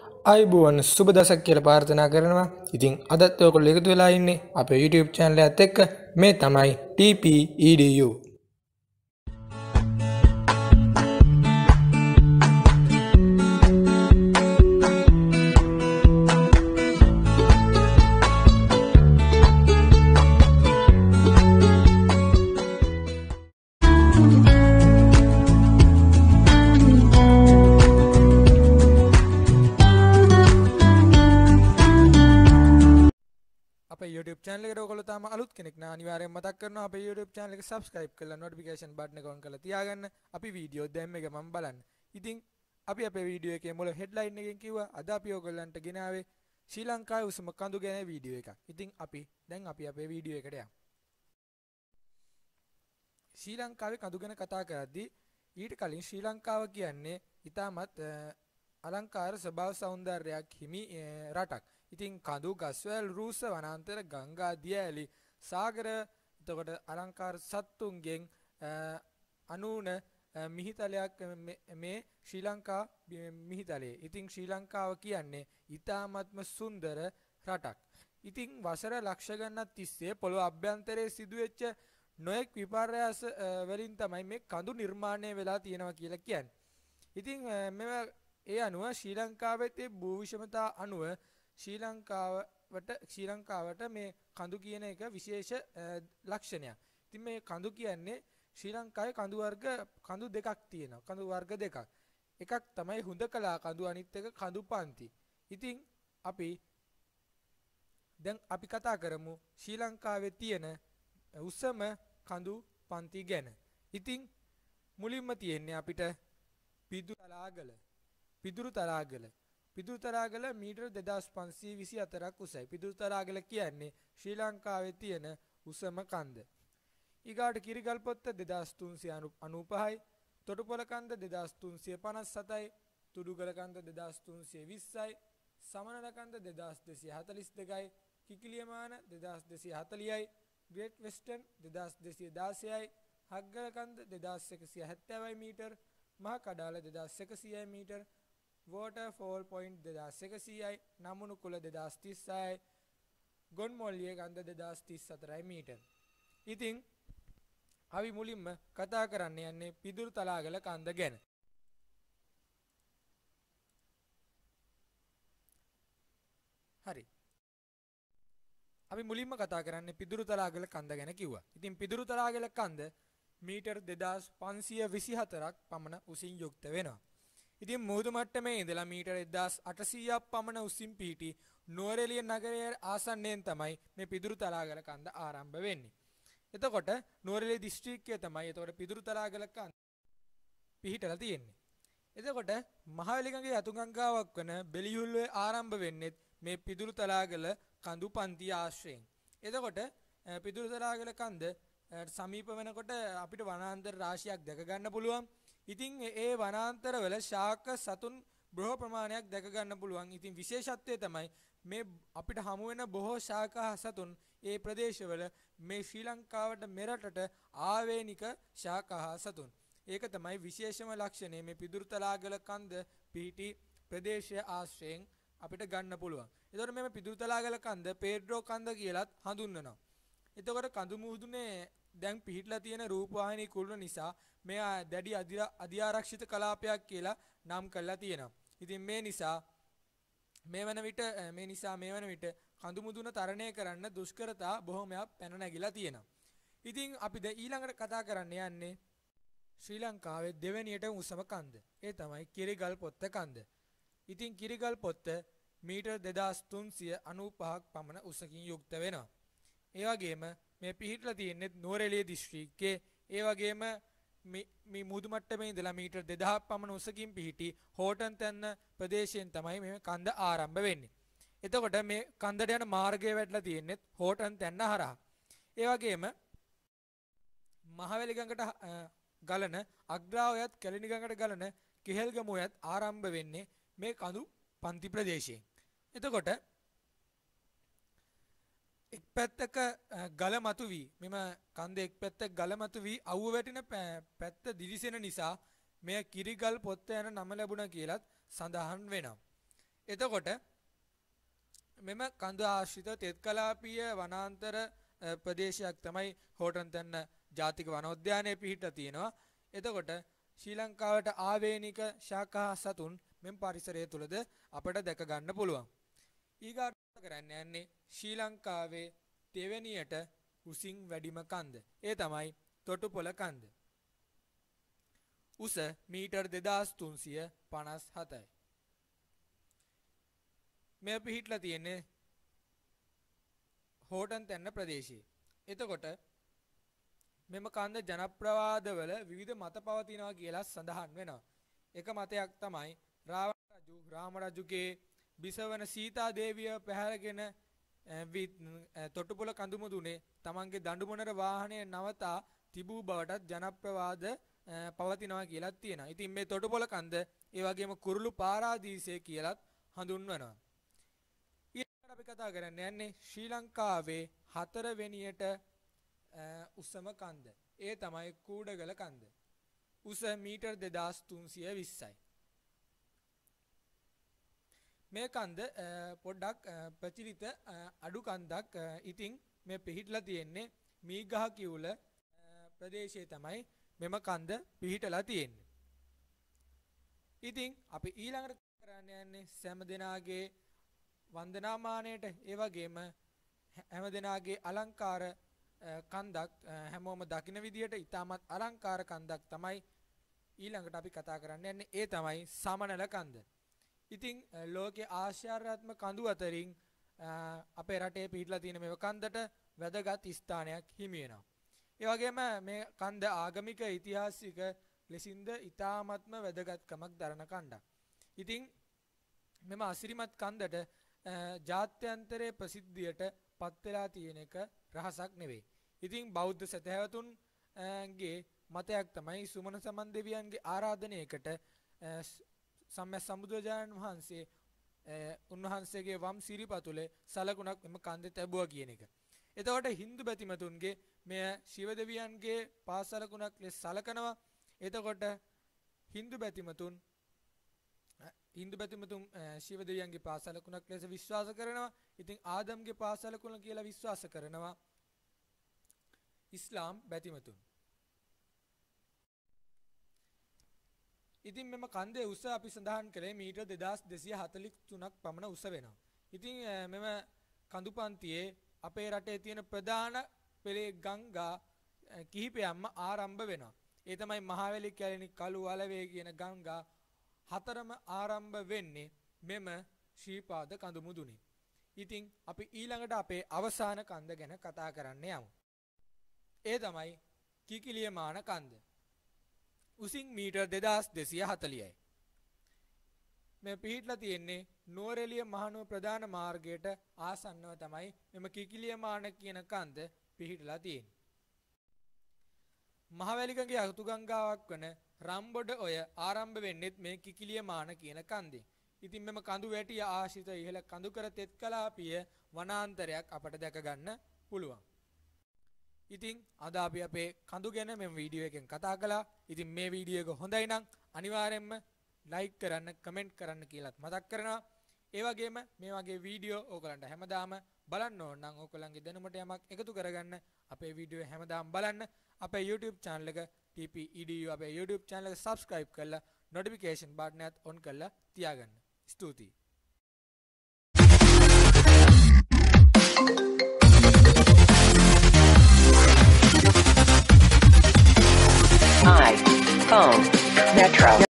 ආයුබෝවන් සුබ දසක් කියලා ප්‍රාර්ථනා කරනවා. ඉතින් අදත් ඔයගොල්ලෝ එකතු වෙලා ඉන්නේ අපේ YouTube channel එකත් එක්ක. මේ තමයි TP-EDU. අපේ YouTube channel එකට ඔයගොල්ලෝ තාම අලුත් කෙනෙක් නම් අනිවාර්යෙන් මතක් කරනවා අපේ YouTube channel එක subscribe කරලා notification button එක on කරලා තියාගන්න. අපි වීඩියෝ දැම්ම එක මම බලන්න. ඉතින් අපි අපේ වීඩියෝ එකේ මුල headline එකෙන් කිව්වා අද අපි ඔයගොල්ලන්ට ගෙනාවේ ශ්‍රී ලංකාවේ උසම කඳු ගැන වීඩියෝ එකක්. ඉතින් අපි අපේ වීඩියෝ එකට යමු. ශ්‍රී ලංකාවේ කඳු ගැන කතා කරද්දී ඊට කලින් ශ්‍රී ලංකාව කියන්නේ ඉතාමත් අලංකාර ස්වභාව සෞන්දර්යයක් හිමි රටක්. ඉතින් කඳු ගස්වැල් රුස වනාන්තර ගංගා දියඇලි සාගර එතකොට අලංකාර සත්තුන්ගෙන් අනූන මිහිතලයක් මේ ශ්‍රී ලංකා මිහිතලේ. ඉතින් ශ්‍රී ලංකාව කියන්නේ ඉතාමත්ම සුන්දර රටක්. ඉතින් වසර ලක්ෂ ගණනක් තිස්සේ පොළොව අභ්‍යන්තරයේ සිදුවෙච්ච නොයෙක් විපර්යාස වලින් තමයි මේ කඳු නිර්මාණය වෙලා තියෙනවා කියලා කියන්නේ. ඉතින් මේවා ඒ අනුව ශ්‍රී ලංකාවේ තිබු භූ විෂමතා අනුව ශ්‍රී ලංකාවට මේ කඳු කියන එක විශේෂ ලක්ෂණයක්. ඉතින් මේ කඳු කියන්නේ ශ්‍රී ලංකාවේ කඳු දෙකක් තියෙනවා. කඳු වර්ග දෙකක්. එකක් තමයි හුදකලා කඳු, අනිත් එක කඳු පන්ති. ඉතින් දැන් අපි කතා කරමු ශ්‍රී ලංකාවේ තියෙන උසම කඳු පන්ති ගැන. ඉතින් මුලින්ම තියෙන්නේ අපිට පිදුරු තලාගල මීටර 2524ක් උසයි. පිදුරු තලාගල කියන්නේ ශ්‍රී ලංකාවේ තියෙන උසම කන්ද. ඊගාට කිරිගල්පොත්ත 2395යි, තොටුපොළ කන්ද 2357යි, තුඩුගල කන්ද 2320යි, සමනල කන්ද 2242යි, කිකිලියමාන 2240යි, ග්‍රේට් වෙස්ටර්න් 2216යි, හග්ගල කන්ද 2170යි මීටර, මහ කඩාල 2100යි මීටර, වෝටර්ෆෝල් පොයින්ට් 2100යි, නමුණු කුල 2036යි, ගොන්මොල්ලිය කන්ද 2034යි මීටර. ඉතින් අපි මුලින්ම කතා කරන්න යන්නේ පිදුරු තලාගල කන්ද ගැන. හරි. අපි මුලින්ම කතා කරන්නේ පිදුරු තලාගල කන්ද ගැන කිව්වා. ඉතින් පිදුරු තලාගල කන්ද මීටර් 2524ක් පමණ උසින් යුක්ත වෙනවා. ඉතින් මුහුදු මට්ටමේ ඉඳලා මීටර් 1800ක් පමණ උසින් පිහිටි නුවරඑළිය නගරයේ ආසන්නයෙන් තමයි මේ පිදුරු තලාගල කන්ද ආරම්භ වෙන්නේ. එතකොට නුවරඑළිය දිස්ත්‍රික්කය තමයි එතකොට පිදුරු තලාගල කන්ද පිහිටලා තියෙන්නේ. එතකොට මහවැලිගඟේ අතුගංගාවක් වන බෙලියුල්වේ ආරම්භ වෙන්නේ මේ පිදුරු තලාගල කඳු පන්තිය ආශ්‍රයෙන්. එතකොට පිදුරු තලාගල කන්ද සමීප වෙනකොට අපිට වනාන්තර රාශියක් දැක ගන්න පුළුවන්. ඉතින් ඒ වනාන්තරවල ශාක සතුන් බොහෝ ප්‍රමාණයක් දැක ගන්න පුළුවන්. ඉතින් විශේෂත්වය තමයි මේ අපිට හමු වෙන බොහෝ ශාක සතුන් ඒ ප්‍රදේශවල මේ ශ්‍රී ලංකාවට මෙරටට ආවේනික ශාක සතුන්. ඒක තමයි විශේෂම ලක්ෂණය මේ පිදුරු තලාගල කන්ද පිහිටි ප්‍රදේශය ආශ්‍රයෙන් අපිට ගන්න පුළුවන්. එතකොට මේ පිදුරු තලාගල කන්ද පේඩ්‍රෝ කන්ද කියලාත් හඳුන්වනවා. එතකොට කඳු මුහුදුනේ දැන් පිහිටලා තියෙන රූපවාහිනී කුළුණ නිසා මෙයා දැඩි අධිආරක්ෂිත කලාපයක් කියලා නම් කරලා තියෙනවා. ඉතින් මේ නිසා මේ වන විට කඳු මුදුන තරණය කරන්න දුෂ්කරතා බොහොමයක් පැන නැගිලා තියෙනවා. ඉතින් අපි දැන් ඊළඟට කතා කරන්න යන්නේ ශ්‍රී ලංකාවේ දෙවැනියට උසම කන්ද. ඒ තමයි කිරිගල්පොත්ත කන්ද. ඉතින් කිරිගල්පොත්ත මීටර් 2395ක් පමණ උසකින් යුක්ත වෙනවා. ඒ වගේම මේ පිහිටලා තියෙන්නේ නුවරඑළිය දිස්ත්‍රික්කයේ. ඒ වගේම මේ මුහුදු මට්ටමේ ඉඳලා මීටර් 2000ක් පමණ උසකින් පිහිටි හෝටන් තැන්න ප්‍රදේශයෙන් තමයි මේ කන්ද ආරම්භ වෙන්නේ. එතකොට මේ කන්දට යන මාර්ගය වැටලා තියෙන්නේ හෝටන් තැන්න හරහා. ඒ වගේම මහවැලිගඟට ගලන අග්‍රාවයත් කැලණි ගඟට ගලන කෙහෙල්ගමුවයත් ආරම්භ වෙන්නේ මේ කඳු පන්ති ප්‍රදේශයෙන්. එතකොට එක් පැත්තක ගල මතු වී මෙම කන්ද එක් පැත්තක ගල මතු වී අවුව වැටෙන පැත්ත දිලිසෙන නිසා මෙය කිරිගල් පොත්ත යන නම ලැබුණා කියලත් සඳහන් වෙනවා. එතකොට මෙම කඳු ආශ්‍රිත තෙත් කලාපීය වනාන්තර ප්‍රදේශයක් තමයි හෝටන් තැන්න ජාතික වනෝද්‍යානයේ පිහිටලා තියෙනවා. එතකොට ශ්‍රී ලංකාවට ආවේනික ශාකා සතුන් මෙම පරිසරය තුලද අපට දැක ගන්න පුළුවන්. ඊගාට කරන්න යන්නේ ශ්‍රී ලංකාවේ දෙවැනියට උසින් වැඩිම කන්ද. ඒ තමයි තොටුපොළ කන්ද. උස මීටර් 2357යි. මෙය පිහිටලා තියෙන්නේ හෝටන් තැන්න ප්‍රදේශයේ. එතකොට මෙම කන්ද ජනප්‍රවාදවල විවිධ මත පවතිනවා කියලා සඳහන් වෙනවා. එක මතයක් තමයි රාම රජුගේ බිසවන සීතා දේවිය පැහැරගෙන තොටුපොළ කඳුමුදුනේ තමන්ගේ දඬුමොනර වාහනය නවතා තිබූ බවටත් ජනප්‍රවාද පවතිනවා කියලා තියෙනවා. ඉතින් මේ තොටුපොළ කන්ද ඒ වගේම කුරුළු පාරාදීසය කියලාත් හඳුන්වනවා. ඊළඟට අපි කතා කරන්න යන්නේ ශ්‍රී ලංකාවේ 4 වෙනියට උසම කන්ද. ඒ තමයි කූඩගල කන්ද. උස මීටර් 2320යි. මේ කන්ද පොඩ්ඩක් ප්‍රචලිත අඩු කන්දක්. ඉතින් මේ පිහිටලා තියෙන්නේ මීගහ කිවුල ප්‍රදේශයේ තමයි මෙම කන්ද පිහිටලා තියෙන්නේ. ඉතින් අපි ඊළඟට කරන්න යන්නේ සෑම දෙනාගේ වන්දනාමානයට ඒ වගේම හැම දෙනාගේ අලංකාර කන්දක් හැමෝම දකින විදියට ඉතාමත් අලංකාර කන්දක් තමයි ඊළඟට අපි කතා කරන්න යන්නේ. ඒ තමයි සමනල කන්ද. ඉතින් ලෝකයේ ආශ්චර්යාත්මක කඳු අතරින් අපේ රටේ පිහිටලා තියෙන මේ කන්දට වැදගත් ස්ථානයක් හිමි වෙනවා. ඒ වගේම මේ කන්ද ආගමික ඓතිහාසික ලෙසින්ද ඉතාමත්ම වැදගත්කමක් දරන කන්දක්. ඉතින් මෙම අසිරිමත් කන්දට ජාත්‍යන්තරයේ ප්‍රසිද්ධියට පත් වෙලා තියෙන එක රහසක් නෙවෙයි. ඉතින් බෞද්ධ සැතැවතුන්ගේ මතයක් තමයි සුමන සමන් දෙවියන්ගේ ආරාධනයකට සම්මා සම්බුදුරජාණන් වහන්සේ උන්වහන්සේගේ වම් සිරිපතුලේ සලකුණක් මෙම කන්දේ තැබුවා කියන එක. එතකොට හින්දු බැතිමතුන්ගේ මෙය ශිව දෙවියන්ගේ පාසලකුණක් ලෙස සලකනවා. එතකොට හින්දු බැතිමතුන් ශිව දෙවියන්ගේ පාසලකුණක් ලෙස විශ්වාස කරනවා. ඉතින් ආදම්ගේ පාසලකුණ කියලා විශ්වාස කරනවා ඉස්ලාම් බැතිමතුන්. ඉතින් මෙම කන්දේ උස අපි සඳහන් කළේ මීටර් 2243ක් පමණ උස වෙනවා. ඉතින් මෙම කඳු පන්තියේ අපේ රටේ තියෙන ප්‍රධාන පෙළේ ගංගා කිහිපයක්ම ආරම්භ වෙනවා. ඒ තමයි මහවැලි කැලණි කළු වලවේ කියන ගංගා හතරම ආරම්භ වෙන්නේ මෙම ශ්‍රීපාද කඳු මුදුනේ. ඉතින් අපි ඊළඟට අපේ අවසාන කන්ද ගැන කතා කරන්න යමු. ඒ තමයි කිකිලියමාන කන්ද. උසින් මීටර් 2240යි. මේ පිහිටලා තියෙන්නේ නුවරඑළිය මහනුවර ප්‍රධාන මාර්ගයට ආසන්නව තමයි මෙම කිකිලියමාන කියන කන්ද පිහිටලා තියෙන්නේ. මහවැලිගඟේ අතු ගංගාවක් වන රම්බොඩ ඔය ආරම්භ වෙන්නෙත් මේ කිකිලියමාන කියන කන්දෙන්. ඉතින් මෙම කඳු වැටිය ආශ්‍රිත ඉහළ කඳු කර තෙත් කලාපීය වනාන්තරයක් අපට දැක ගන්න පුළුවන්. ඉතින් අද අපි අපේ කඳු ගැන මේ වීඩියෝ එකෙන් කතා කළා. ඉතින් මේ වීඩියෝ එක හොඳයි නම් අනිවාර්යෙන්ම ලයික් කරන්න, කමෙන්ට් කරන්න කියලාත් මතක් කරනවා. ඒ වගේම මේ වගේ වීඩියෝ ඕගලන්ට හැමදාම බලන්න ඕන නම් ඕගලන්ගේ දැනුමට යමක් එකතු කරගන්න අපේ වීඩියෝ හැමදාම බලන්න. අපේ YouTube channel එක TP EDU අපේ YouTube channel එක subscribe කරලා notification button එකත් on කරලා තියාගන්න. ස්තුතියි. iPhone Metro